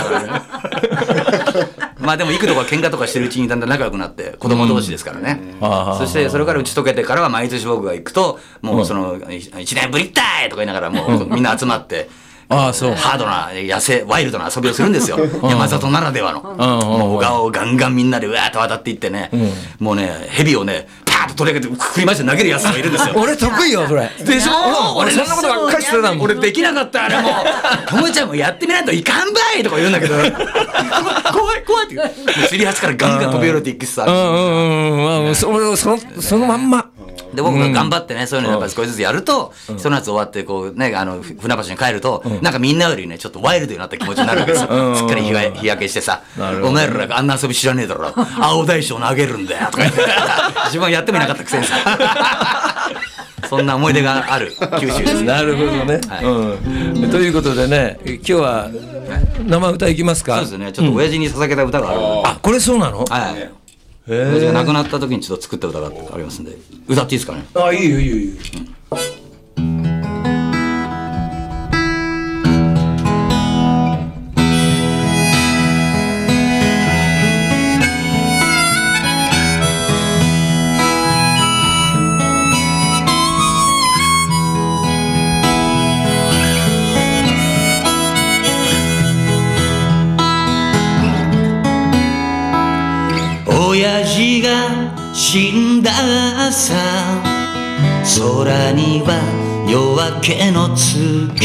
まあでも幾度か喧嘩とかしてるうちにだんだん仲良くなって子供同士ですからね、うん、そしてそれから打ち解けてからは毎年僕が行くともうそのいちねんぶりったいとか言いながらもうみんな集まってああ、そう。 ハードな野生ワイルドな遊びをするんですよ。山里ならではの。もう小川をガンガンみんなでうわーっと渡っていってね、もうね蛇をねパーッと取り上げてくくりまして投げるやつがいるんですよ。 俺得意よそれ。 でしょ。 俺そんなことばっかりしてたもん。 俺できなかった。あれもうともちゃんもやってみないといかんばいとか言うんだけど、怖い怖いってもう釣り鉢からガンガン飛び降りていくしさ。 うんうんうん。そのそのそのまんま。 で僕が頑張ってね、そういうのやっぱり少しずつやると、その夏終わってこうね、あの船橋に帰ると、なんかみんなよりねちょっとワイルドになった気持ちになるわけですよ。すっかり日が日焼けしてさ、お前らがあんな遊び知らねえだろ、青大将投げるんだよとか言って自分はやってもいなかったくせにさそんな思い出がある九州です。 なるほどね。ということでね、今日は生歌いきますか。 そうですね、ちょっと親父に捧げた歌がある。 あ、これそうなの。 はい、親父が亡くなった時にちょっと作った歌がありますんで、歌っていいですかね。 あ、いいよいいよいいよ。 親父が死んだ朝、空には夜明けの月、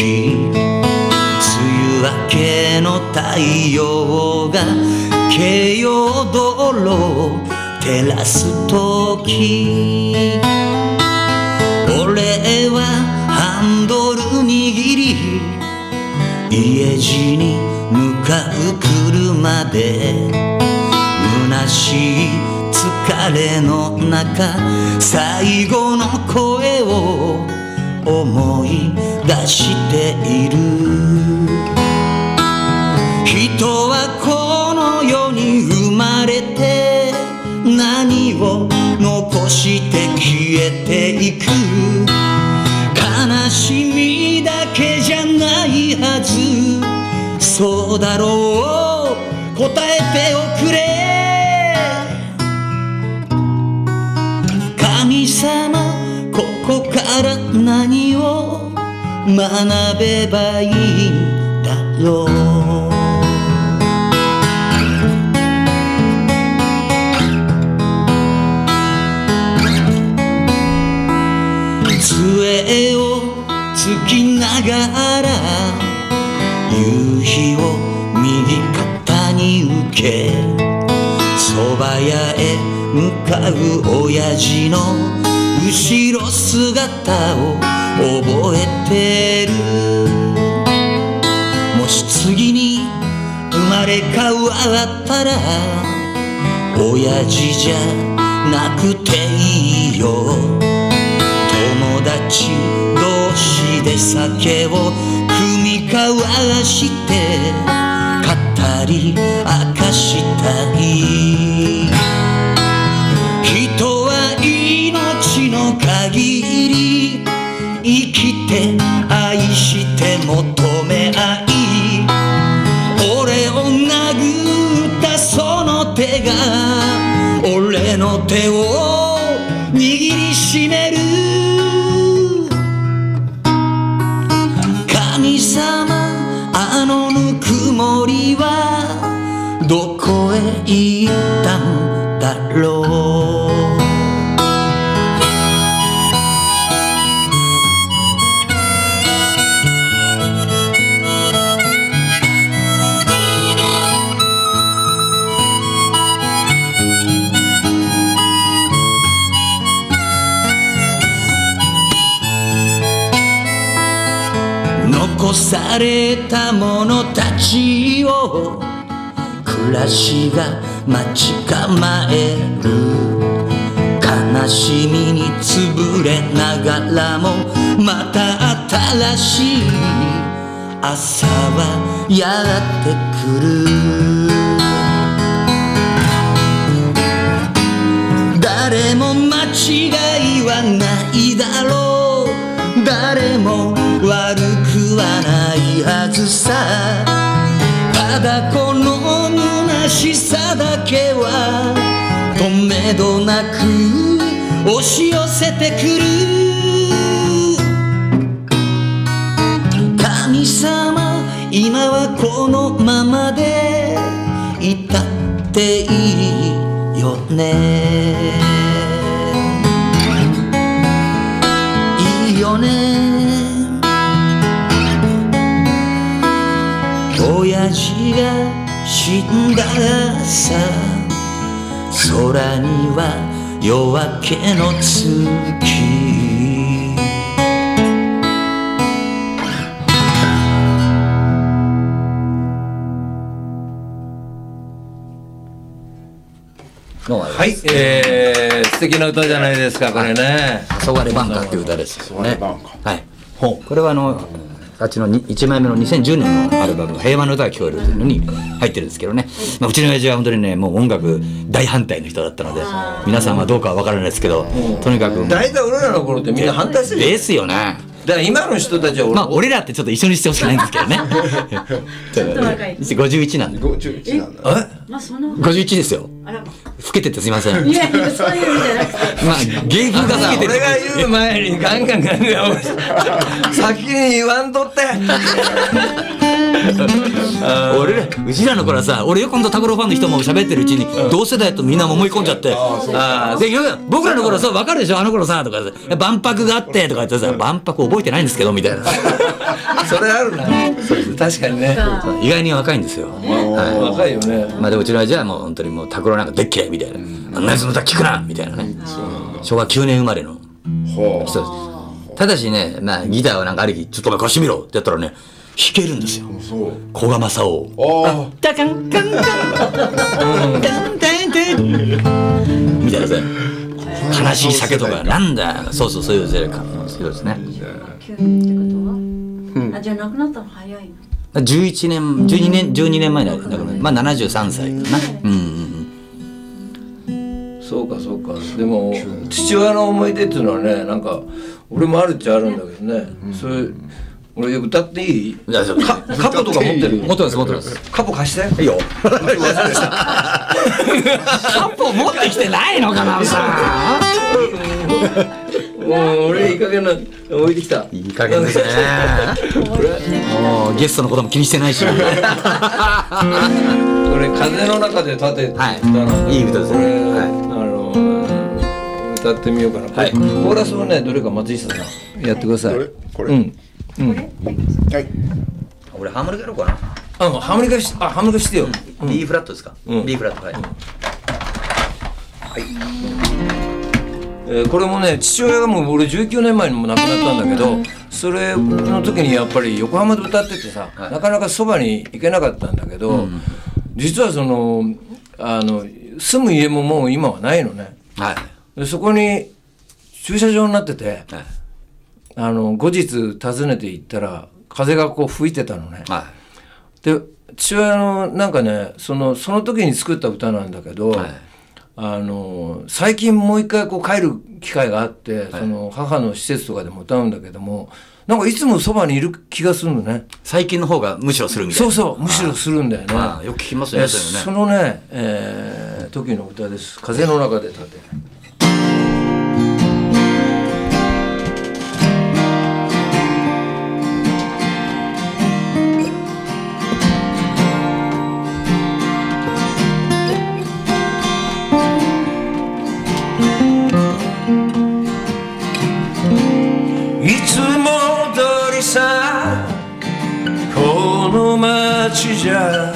梅雨明けの太陽が京葉道路を照らす時、俺はハンドル握り家路に向かう車で、虚しい疲れの中最後の声を思い出している。人はこの世に生まれて何を残して消えていく、悲しみだけじゃないはず、そうだろう、答えておくれ。神様、ここから何を学べばいいんだろう。杖をつきながら夕日を右肩に受け、蕎麦屋へ向かう親父の後ろ姿を覚えてる。もし次に生まれ変わったら親父じゃなくていいよ。友達同士で酒を酌み交わして語り明かしたい。人は命の限り生きて愛して求め合い、俺を殴ったその手が俺の手を握りしめる。神様、あのぬくもりはどこへ行ったんだろう。残された者たちを暮らしが待ち構える。悲しみに潰れながらもまた新しい朝はやってくる。誰も間違いはないだろう、誰も悪くはないはずさ。ただこの虚しさだけはとめどなく押し寄せてくる。神様、 今はこのままでいたっていいよね。いいよね。親父が死んださ、空には夜明けの月。 はい、えー、素敵な歌じゃないですかこれね。 「黄昏晩夏」っていう歌ですよね。はい。これはあのあっちのいちまいめのにせんじゅうねんのアルバム「平和の歌が聞こえる」というのに入ってるんですけどね、まあ、うちの親父は本当にねもう音楽大反対の人だったので、皆さんはどうかは分からないですけど、とにかく大体俺らの頃ってみんな反対してるですよね。 だから今の人たちは俺、 まあ、俺らってちょっと一緒にしてほしくないんですけどね。 ちょっと若い。 ごじゅういちなんで。 ごじゅういちなんだ。 えまあそのごじゅういちですよ。 あら。 老けててすいません。 いやいやそういう意味じゃなくて。 まあ芸風が老けてる。 俺が言う前にガンガンガンガン先に言わんとって。 俺らうちらの頃はさ、俺よく今度タコロファンの人も喋ってるうちに同世代とみんなも思い込んじゃって、あで僕らの頃さ分かるでしょあの頃さとかさ、万博があってとか言ってさ、万博覚えてないんですけどみたいな。 それあるな。確かにね。 意外に若いんですよ。 若いよね。 まあでうちの親父はもう本当にもうタコロなんかでっけえみたいな、あんなやつの歌聞くなみたいなね。しょうわきゅうねん生まれの人です。ただしね、まあギターをなんかある日ちょっとお前貸してみろってやったらね弾けるんですよ。古賀正雄。タカンカンカンタンタンタンみたいなさ、悲しい酒とかなんだ、そうそうそういうゼレカそうですね。 急にってことは、あじゃあ亡くなったの早いの。 じゅういちねんじゅうにねんじゅうにねんまえだからまあななじゅうさんさいかな。うんうん。 そうかそうか。でも父親の思い出っていうのはね、なんか俺もあるっちゃあるんだけどね。それ俺歌っていい？カカポとか持ってる？ 持ってます持ってます。 カポ貸して。 いいよ。カポ持ってきてないのかなさ。 もう俺いい加減な置いてきた。 いい加減ですね。もうゲストのことも気にしてないし。これ風の中で立てたの。いい歌ですね。 あの歌ってみようかな。コーラスをねどれか松下さんやってください。 これこれ。 うん。うん、はい。 俺ハーモニカやろうかな。 あ、ハーモニカし、あ、ハーモニカしてよ。 B フラットですか。B フラットはい。はい。えこれもね、父親がもう俺じゅうきゅうねんまえにも亡くなったんだけど、それの時にやっぱり横浜で歌っててさ、なかなかそばに行けなかったんだけど、実はそのあの住む家ももう今はないのね。はい。でそこに駐車場になってて。あの後日訪ねて行ったら風がこう吹いてたのね、はい、で父親のなんかねそのその時に作った歌なんだけど、はい、あの最近もう一回こう帰る機会があって、はい、その母の施設とかでも歌うんだけどもなんかいつもそばにいる気がするのね。最近の方がむしろするみたいな。そうそうむしろするんだよね。よく聞きますよね。そのね、えー、時の歌です。風の中で立て。さこの街じゃ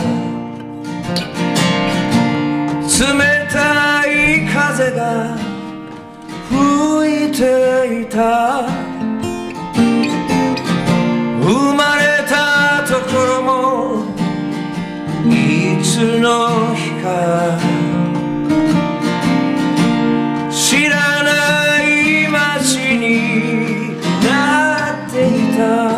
冷たい風が吹いていた生まれたところもいつの日か知らない街になっていた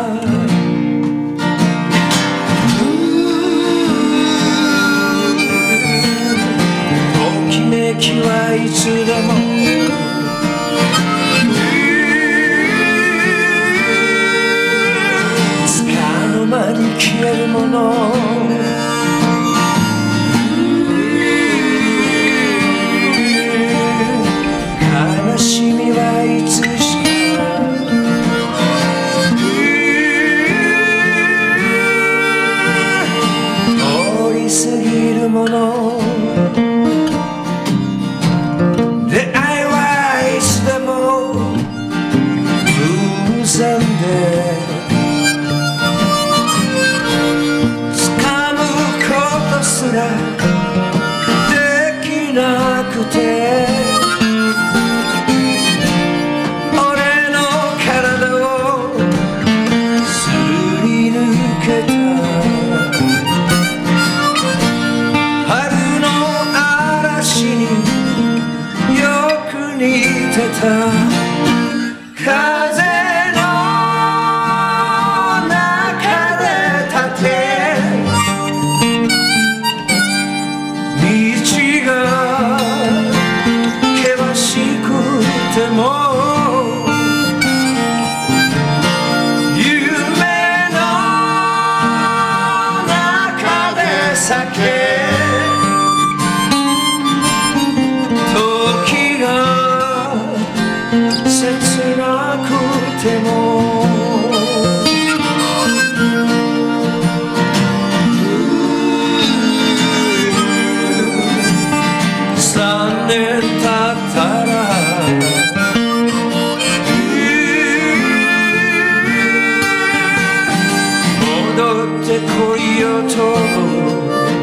ときめきはいつでもつかの間に消えるもの悲しみはいつしか似てた風の中で立て道が険しくても夢の中で酒時が切なくても三年経ったら戻ってこいよと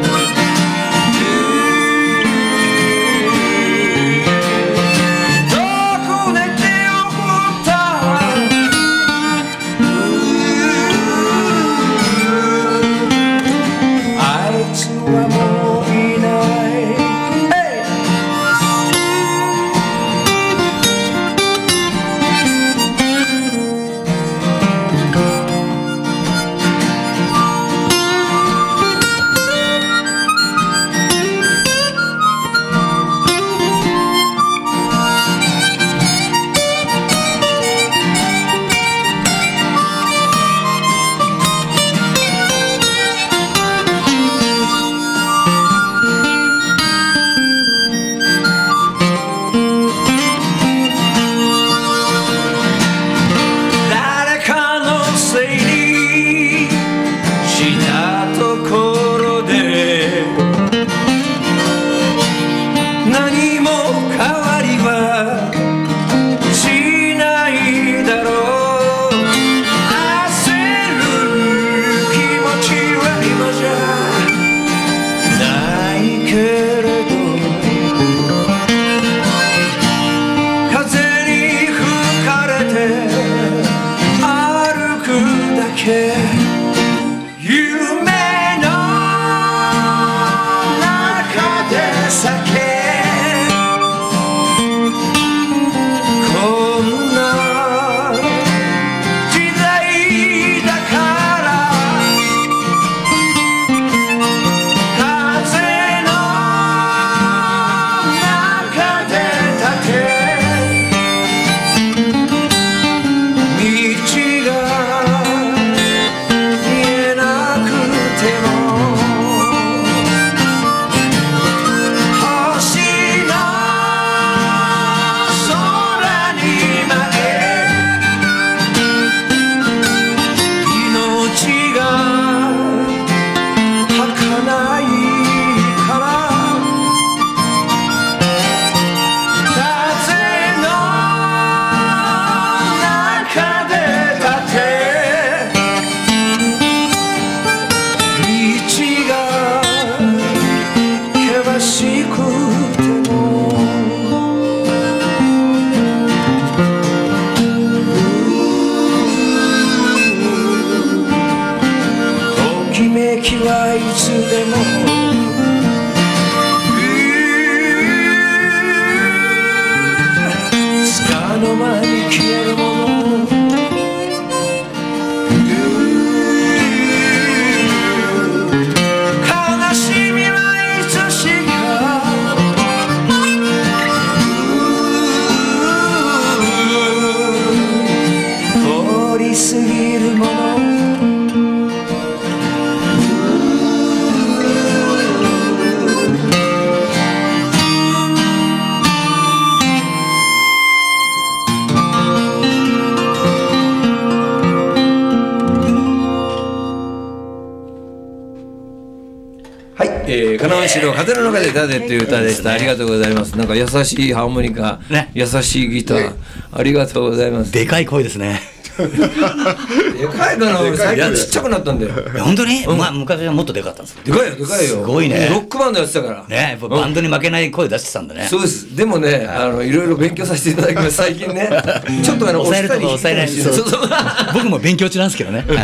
えー、金尾城風の中で立てという歌でした。ありがとうございます。なんか優しいハーモニカ、ね、優しいギター、ね、ありがとうございます。 でかい声ですね。 でかいかな。俺最近ちっちゃくなったんだよ。 本当に、うん、まあ、昔はもっとでかかったんですでかいよでかいよ。 すごいね。 ロックバンドやってたからね。やっぱバンドに負けない声出してたんだね。 そうです。でもね、あのいろいろ勉強させていただきます最近ね。ちょっとあの抑えるとか抑えないし、僕も勉強中なんですけどね。はい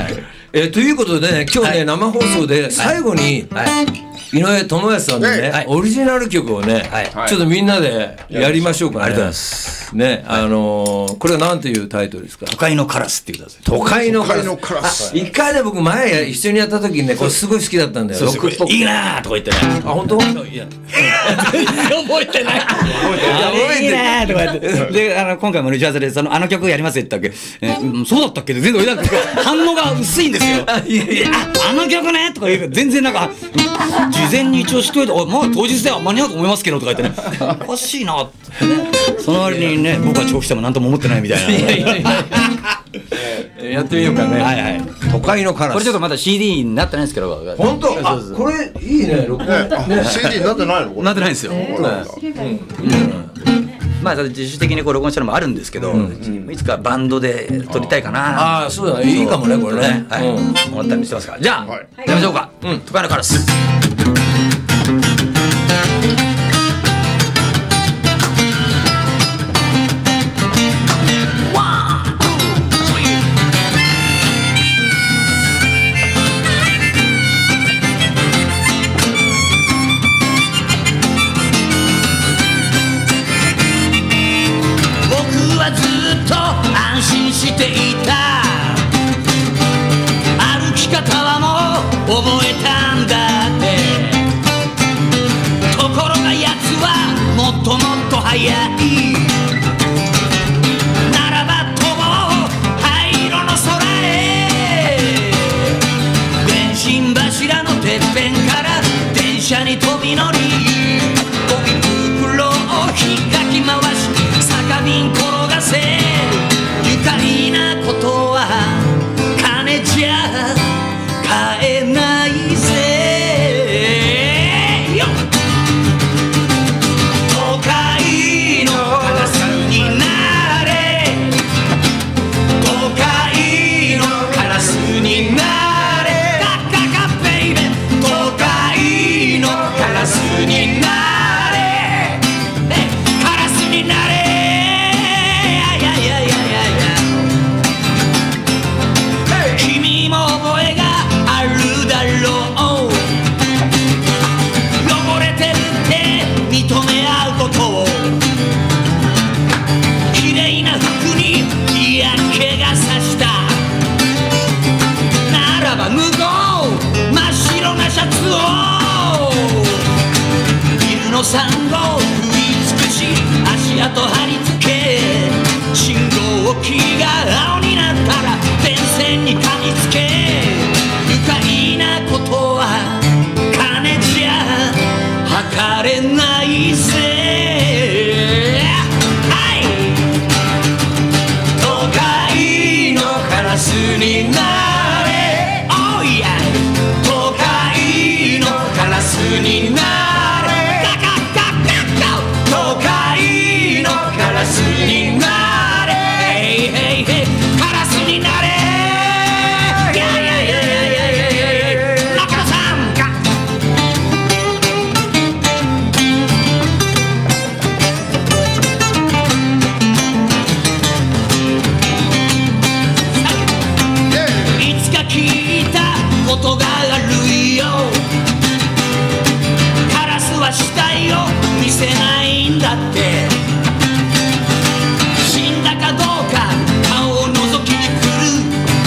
えーということでね、今日ね、生放送で最後に井上智康さんのね、オリジナル曲をね、ちょっとみんなでやりましょうかね。 ありがとうございます。 ね、あのー、これはなんていうタイトルですか？ 都会のカラスっていう歌です。 都会のカラス。一回ね、僕前一緒にやった時にね、これすごい好きだったんだよ。 いいなーとか言ってね。 あ、本当？いや、 覚えてない。覚えてないとか言って。で、あの今回も打ち合わせでそのあの曲やりますって言ったっけ。え、うん、そうだったっけ？全然俺なんか反応が薄いんですよ。いやいや、あの曲ねとか言う全然なんか事前に一応知っといて、まあ当日では間に合うと思いますけどとか言ってね。おかしいなってね。その割にね、僕は遅刻しても何とも思ってないみたいな。いやいやいや。やってみようかね。 はいはい。 都会のカラス。 これちょっとまだ シーディー になってないんですけど。 本当？あ、これいいね。録音ね。 シーディー になってないの？ なってないんですよ。まあ自主的にこう録音したのもあるんですけど、いつかバンドで撮りたいかな。 ああ、そうだね。いいかもね、これね。 はい。思ったりしてますから。じゃあ、やりましょうか。都会のカラス。 安心していた歩き方はもう覚えたんだってところがやつはもっともっと速いならば飛ぼう灰色の空へ電信柱のてっぺんから電車に飛び乗りゴミ袋をひっかき回し酒瓶転がせ愉快なことは金じゃ買えないぜよ都会のカラスになれ都会のカラスになれカッカカッベイベ都会のカラスになれカラスになれ君も覚えがあるだろう汚れてるって認め合うことを綺麗な服に嫌気がさしたならば向こう真っ白なシャツをビルのサンゴを食い尽くし足跡貼り付け信号機が青になったら電線に噛みつけ愉快なことは金じゃ測れないぜはい都会のカラスになれ Oh yeah 都会のカラスになれガガガガガ都会のカラスになれカラスになれいやいやいやいやいやいや中野さんいつか聞いたことがあるよカラスは死体を見せないんだって死んだかどうか顔を覗きに来る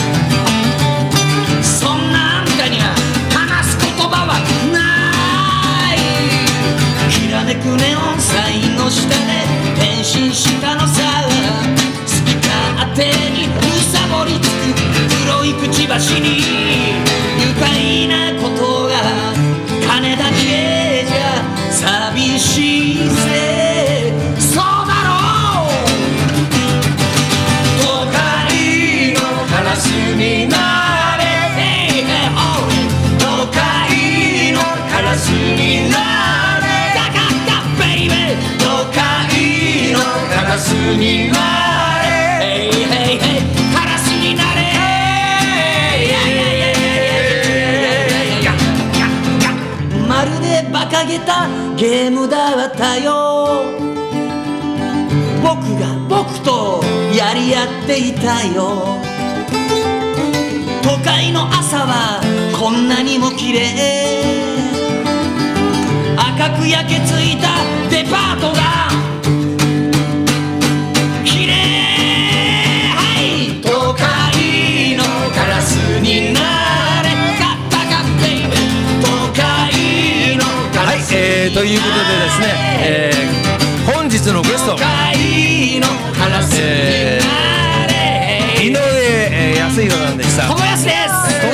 そんなあんたには話す言葉はないきらめくネオンサインの下で変身したのさ好き勝手にむさぼりつく黒いくちばしに愉快なことが金だけじゃ寂しいぜそうだろう都会のカラスになれ都会のカラスになれガガガベイベー都会のカラスになれカラスになれまるで馬鹿げたゲームだったよ僕が僕とやり合っていたよ時海の朝はこんなにも綺麗、赤く焼けついたデパートが綺麗、はい、都会のカラスになれカッタカッベイベ都会のカラスになれ、 はい、えー、ということでですね、えー、本日のゲスト、 都会のカラスになれ、 えー、井上、えー、康弘さんでした。 友安です。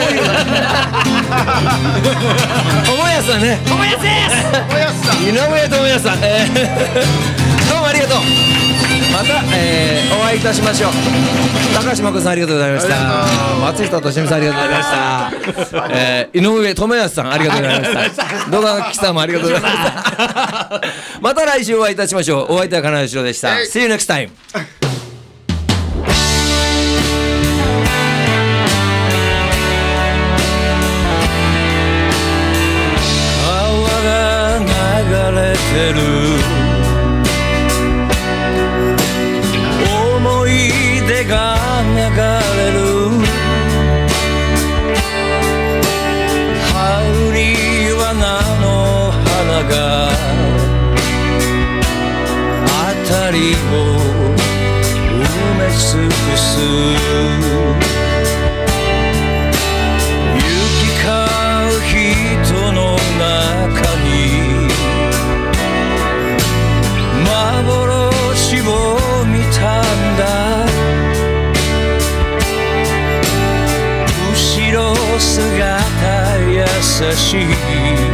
友安さんね。 友安です。 井上友康さん、えー、どうもありがとう。また、えー、お会いいたしましょう。高島君さんありがとうございました。松下敏美さんありがとうございました。えー、井上智康さんありがとうございました。動画の木さんもありがとうございました。また来週お会いいたしましょう。お相手は金井宏でした。See you next time. 流れてる思い出が流れる、羽織は菜の花が辺りを埋め尽くす、行き交う人の中に幻を見たんだ、後ろ姿優しい